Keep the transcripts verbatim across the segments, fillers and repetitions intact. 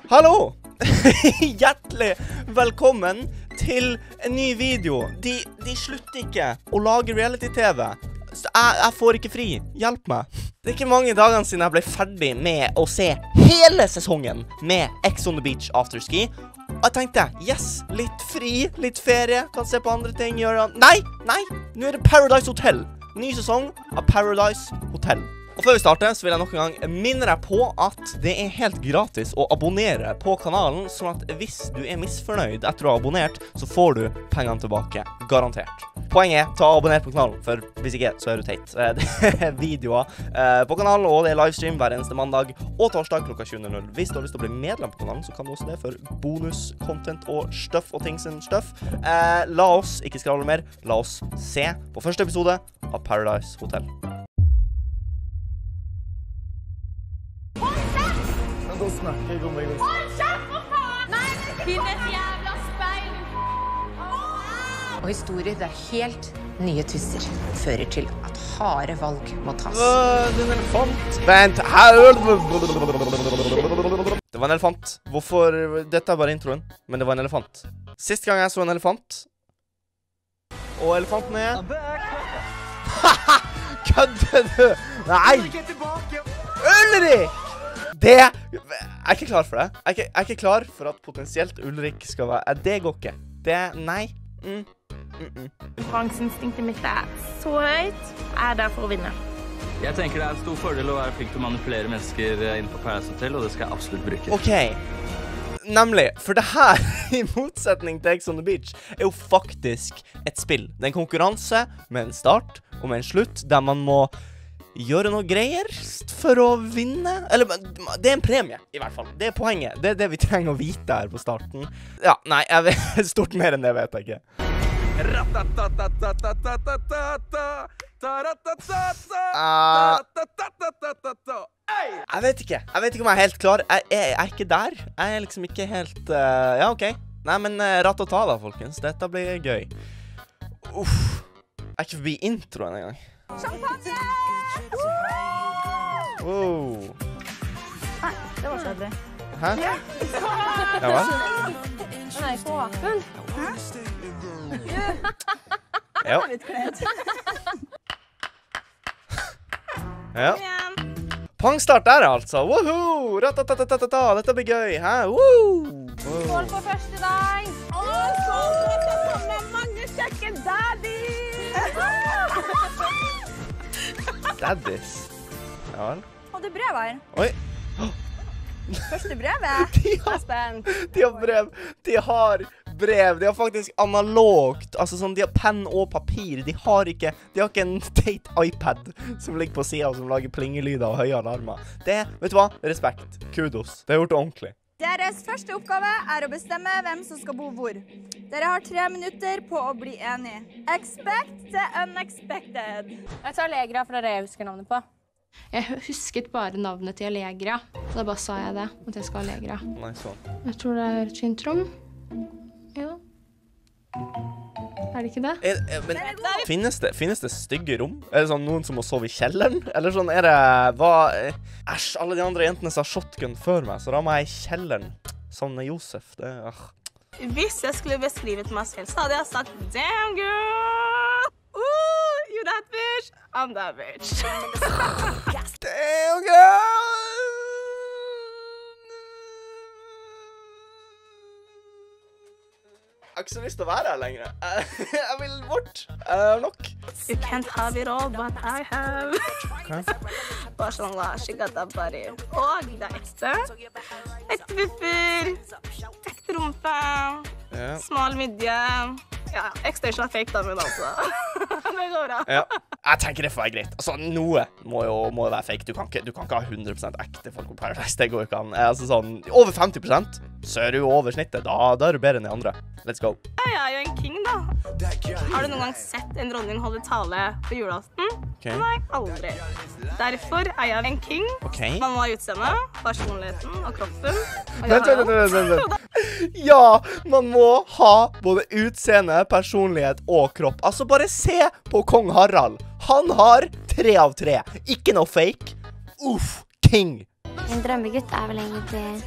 Hallo! Hjertelig velkommen til en ny video. De, de slutter ikke å lage reality-tv. Jeg, jeg får ikke fri. Hjelp meg. Det er ikke mange dagene siden jeg ble ferdig med å se hele sesongen med Ex on the Beach Afterski. Og jeg tenkte, yes, litt fri, litt ferie, kan se på andre ting, gjøre... Nei, nei, nå er det Paradise Hotel. Ny sesong av Paradise Hotel. Og før vi starter, så vil jeg nok en gang minne deg på at det er helt gratis å abonnere på kanalen, sånn at hvis du er misfornøyd etter å ha abonnert, så får du pengene tilbake. Garantert. Poenget er, ta og abonner på kanalen, for hvis ikke, så er du teit. Det er videoer på kanalen, og det er livestream hver eneste mandag og torsdag klokka tjue null null. Hvis du har lyst til å bli medlem på kanalen, så kan du også det for bonus, content og stuff og ting sin stuff. Eh, la oss ikke skravle mer, la oss se på første episode av Paradise Hotel. Da snakker jeg om meg også. Hold kjeft, for faen! Nei, Finnes jævla speil! Og historier der helt nye twister fører til at harde valg må tas. Øh, det er en elefant. Vent, her. Det var en elefant. Hvorfor? Dette er bare introen, men det var en elefant. Sist gang jeg så en elefant. Og elefanten er... Haha! Kødder du? Nei! Ulrik! Det... Jeg er ikke klar for det. Jeg er ikke, jeg er ikke klar for at potensielt Ulrik skal være... Det går ikke. Det... Nei. Mm. Mm -mm. Konkurranseinstinktet mitt er så høyt. Jeg er der for å vinne. Jeg tenker det er en stor fordel å være flink til å manipulere mennesker inn på Paradise Hotel, og det skal jeg absolutt bruke. Ok. Nemlig, for det her, i motsetning til Ex on the Beach, er jo faktisk et spill. Det er en konkurranse med en start og med en slutt, der man må... gjøre noe greier for å vinne. Eller, det er en premie, i hvert fall. Det er poenget. Det er det vi trenger å vite her på starten. Ja, nei, jeg vet stort mer enn det vet jeg ikke. Uh, jeg vet ikke. Jeg vet ikke om jeg er helt klar. Jeg, jeg, jeg er ikke der. Jeg er liksom ikke helt... Uh, ja, ok. Nei, men uh, ratata da, folkens. Dette blir gøy. Uff. Jeg er ikke forbi introen en gang. Champagne! Wow. Nei, det var kjedelig. Hæ? Ja. Ja vel? Nei, på åpen. Ja. Ja. Pangstart der altså. Woohoo! Ratatatatata. Dette blir gøy. Hæ? Woo! Skål på første dag. Og skål på at det kommer mange kjekke daddies. Daddies. Ja vel. Og det brev her. Oi. Første brevet. De har, de har brev. De har brev. De har faktisk analogt. Altså sånn, de har penn og papir. De har ikke, de har ikke en teit iPad som ligger på siden som lager plingelyder og høye alarmer. Det, vet du hva? Respekt. Kudos. Det har gjort det ordentlig. Deres første oppgave er å bestemme hvem som skal bo hvor. Dere har tre minutter på å bli enige. Expect the unexpected. Jeg tar Allegra for det jeg husker navnet på. Jeg husket bare navnet til Allegra. Da bare sa jeg det, at jeg skal ha Allegra. Nei, sånn. Jeg tror det er et fint rom. Ja. Er det ikke det? Er, er, men, finnes det, finnes det stygge rom? Er det sånn noen som må sove i kjelleren? Eller sånn, er det, hva, æsj, alle de andre jentene sa shotgun før meg, så da må jeg i kjelleren. Sånn er Josef, det, ah. Hvis jeg skulle beskrivet meg selv, så hadde jeg sagt, damn girl! Ooh, you that bitch? I'm that bitch. Damn girl! Jeg har ikke så lyst til å være her lenger. Jeg vil bort. Uh, nok. You can't have it all, but I have. Okay. Mashallah, she got that body. Og det er ekte. Ekte vipper. Ekte rumpe. Ja. Smal midje. Ja, X-Station er fake da, men altså. Det går bra. Ja. Jeg tenker det får være greit. Altså, noe må jo, må jo være fake. Du kan, ikke, du kan ikke ha hundre prosent ekte folk på Paradise. Det går ikke an. Altså sånn, over femti prosent, så er du jo over snittet. Da, da er du bedre enn de andre. Let's go. Jeg er jo en king, da. Har du noen gang sett en dronning holde tale på julaften? Okay. Nei, aldri. Derfor er jeg en king. Okay. Man må ha utseende, personligheten og kroppen. Og Vent, vent, vent, vent, vent. Ja, man må ha både utseende, personlighet og kropp. Altså, bare se på Kong Harald. Han har tre av tre. Ikke noe fake. Uff, king. Min drømmegutt er vel egentlig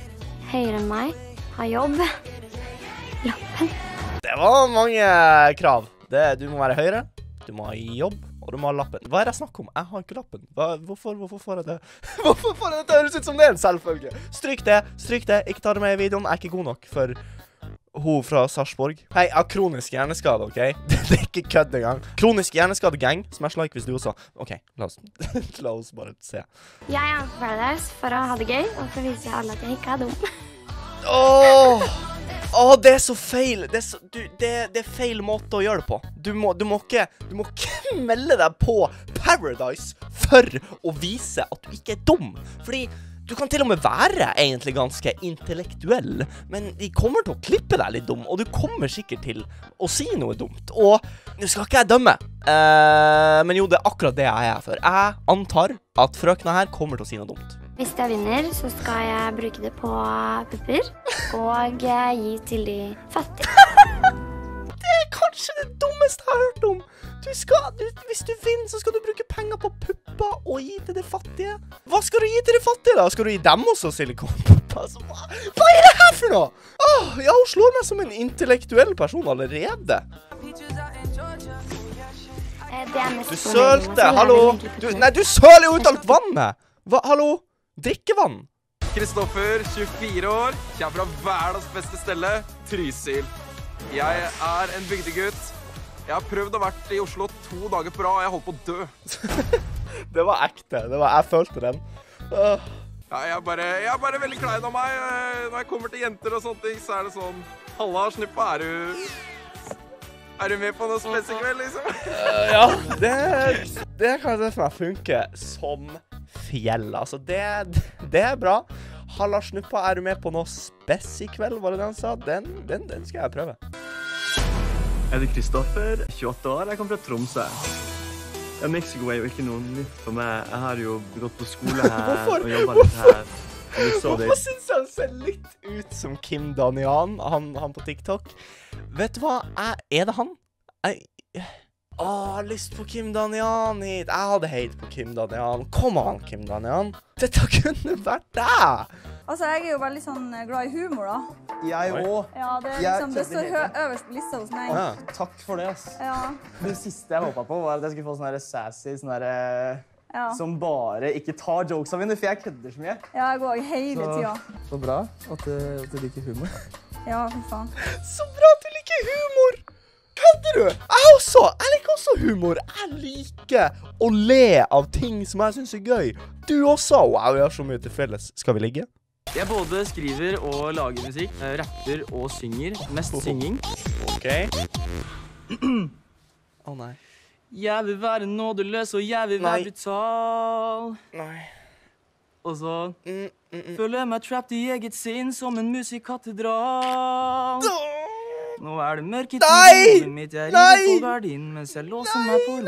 høyere enn meg, har jobb, lappen. Det var mange krav. Det, du må være høyere, du må ha jobb, og du må ha lappen. Hva er det jeg snakker om? Jeg har ikke lappen. Hva, hvorfor, hvorfor får jeg det? Hvorfor får jeg det til å høres ut som det er en selvfølge? Stryk det, stryk det, ikke ta det med i videoen. Jeg er ikke god nok for hun fra Sarpsborg. Hei, jeg har kronisk hjerneskade, ok? Det er ikke kødd engang. Kronisk hjerneskade gang, smash like hvis du også. Ok, la oss, la oss bare se. Jeg er med på Paradise for å ha det gøy, og for å vise alle at jeg ikke er dum. Åh! Åh, det er så feil. Det er, så, du, det, det er feil måte å gjøre det på. Du må, du må ikke, du må ikke melde deg på Paradise for å vise at du ikke er dum. Fordi du kan til og med være egentlig ganske intellektuell, men de kommer til å klippe deg litt dum, og du kommer sikkert til å si noe dumt. Og nå skal ikke jeg dømme, uh, men jo, det er akkurat det jeg er for. Jeg antar at frøkene her kommer til å si noe dumt. Hvis jeg vinner, så skal jeg bruke det på pupper, og gi til de fattige. Det er kanskje det dummeste jeg har hørt om. Du skal, du, hvis du vinner, så skal du bruke penger på pupper og gi til de fattige. Hva skal du gi til de fattige da? Skal du gi dem også silikonpupper? Altså, hva, hva er det her for noe? Åh, ja, hun slår meg som en intellektuell person allerede. Du sølte, hallo. Du, nei, du søler jo ut alt vannet. Hva, hallo? Drikkevann. Kristoffer, tjuefire år, kommer fra verdens beste stelle, Trysil. Jeg er en bygdegutt. Jeg har prøvd å vært i Oslo to dager på rad, og jeg holdt på å dø. Det var ekte. Det var, jeg følte den. Uh. Ja, jeg er bare, jeg er bare veldig klein av meg. Når jeg kommer til jenter og sånne ting, så er det sånn, Halla, Snuppa, er du... Er du med på noe spesielt i kveld, liksom? Uh, ja, det, det kan det for meg funke som fjell. Altså, det, det er bra. Halla, Snuppa, er du med på noe spesielt i kveld, var det det han sa? Den, den, den skal jeg prøve. Jeg heter Kristoffer, tjueåtte år, jeg kommer fra Tromsø. Ja, Mexico er jo ikke noe nytt for meg. Jeg har jo gått på skole her Hvorfor? og jobbet litt her. Hvorfor synes jeg han ser litt ut som Kim Danian, han, han på TikTok? Vet du hva? Jeg, er det han? Jeg, å, jeg har lyst på Kim Danian hit. Jeg hadde heit på Kim Danian. Kom an, Kim Danian. Dette kunne vært deg. Altså, jeg er jo veldig sånn glad i humor, da. Jeg også. Ja, det, er liksom, det står hø øverst på lista hos meg. Ja. Takk for det, ass. Ja. Det siste jeg håpet på var at jeg skulle få sånne her sassy, sånne her, ja. Som bare ikke tar jokes av mine, for jeg kødder så mye. Ja, jeg går hele tiden. Så, så bra at du, at du liker humor. Ja, for faen. Så bra at du liker humor! Kødder du? Jeg også! Jeg liker også humor. Jeg liker å le av ting som jeg synes er gøy. Du også? Wow, vi har så mye til felles. Skal vi ligge? Jeg både skriver og lager musikk, rapper og synger. Mest synging. Ok. Å nei. Jeg vil være nådeløs, og jeg vil være brutal. Nei. Og så mm, mm, mm. føler jeg meg trapped i eget sinn som en musikktedral. Nå er det mørket i hodet mitt, jeg river på gardinen mens jeg låser meg på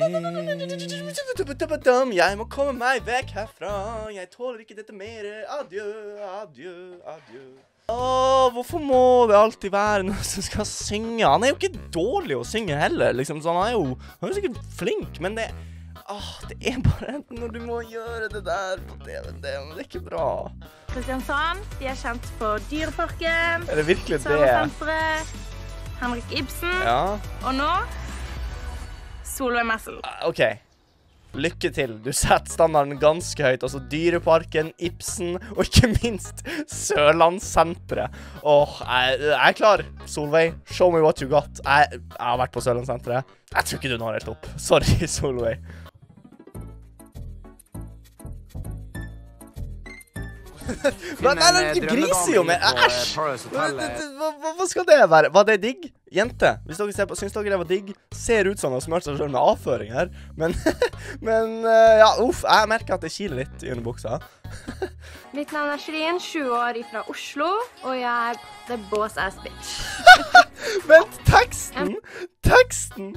rommet. Jeg må komme meg vekk herfra, jeg tåler ikke dette mer. Adjø, adjø, adjø. Åh, hvorfor må det alltid være noen som skal synge? Han er jo ikke dårlig å synge heller, liksom, så han er jo, han er jo sikkert flink, men det, åh, det er bare når du må gjøre det der på T V, det, det er ikke bra. Kristiansand, de er kjent på Dyreparken. Er det virkelig det? Sommersenteret, Henrik Ibsen. Ja. Og nå, Solveig Messel. Ok, lykke til. Du setter standarden ganske høyt. Altså Dyreparken, Ibsen, og ikke minst Sørlandssenteret. Åh, jeg, jeg er klar. Solveig, show me what you got. Jeg, jeg har vært på Sørlandssenteret. Jeg tror ikke du når helt opp. Sorry, Solveig. Men jeg griser jo med, æsj! Hva skal det være? Var det digg? Jente, hvis dere ser på, synes dere det var digg, ser ut som å smørte seg selv med avføring her. Men, men ja, uff, jeg merker at det kiler litt i under buksa. Mitt navn er Shirin, tjue år fra Oslo, og jeg er the boss ass bitch. Vent, teksten! Teksten!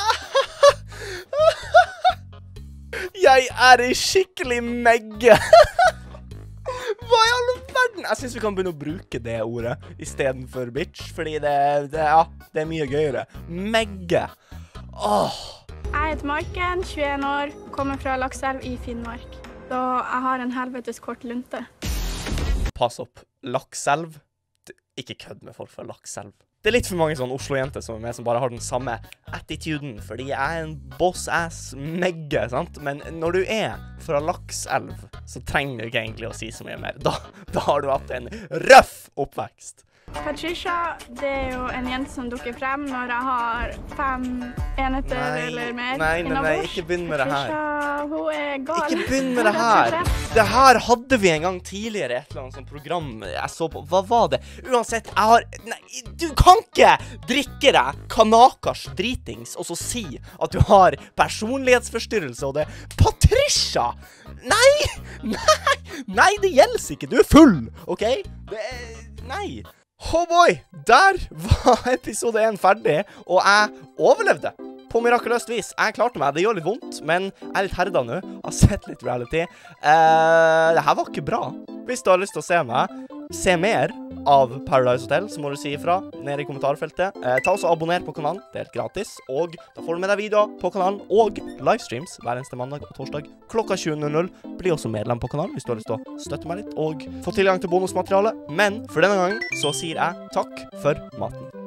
Jeg er en skikkelig megge! Hva i alle verden? Jeg synes vi kan begynne å bruke det ordet i stedet for bitch, fordi det, det, ja, det er mye gøyere. Megge. Åh. Jeg heter Maiken, tjueen år, kommer fra Lakselv i Finnmark. Så jeg har en helvetes kort lunte. Pass opp. Lakselv. Ikke kødd med folk fra Lakselv. Det er litt for mange sånne Oslo-jenter som er med, som bare har den samme attituden, fordi jeg er en boss-ass-megge, sant? Men når du er fra Lakselv, så trenger du ikke egentlig å si så mye mer. Da, da har du hatt en røff oppvekst. Patricia, det er jo en jente som dukker frem når jeg har fem enheter Nei, eller mer. nei, nei, nei, innabords. ikke begynn med det her. Patricia, hun er gal. Ikke begynn med det her. Det her hadde vi en gang tidligere, et eller annet sånt program jeg så på. Hva var det? Uansett, jeg har... Nei, du kan ikke drikke deg kanakers dritings, og så si at du har personlighetsforstyrrelse, og det... Patricia! Nei! Nei! Nei, det gjelder ikke. Du er full, ok? Det er... Nei. Oh boy, der var episode én ferdig, og jeg overlevde på mirakuløst vis. Jeg klarte meg, det gjør litt vondt, men jeg er litt herda nå, har sett litt reality. Eh, det her var ikke bra. Hvis du har lyst til å se meg, se mer av Paradise Hotel, så må du si ifra nede i kommentarfeltet. Eh, ta også og abonner på kanalen, det er helt gratis, og da får du med deg videoer på kanalen, og livestreams hver eneste mandag og torsdag klokka tjue null null. Bli også medlem på kanalen hvis du har lyst til å støtte meg litt, og få tilgang til bonusmateriale. Men for denne gangen så sier jeg takk for maten.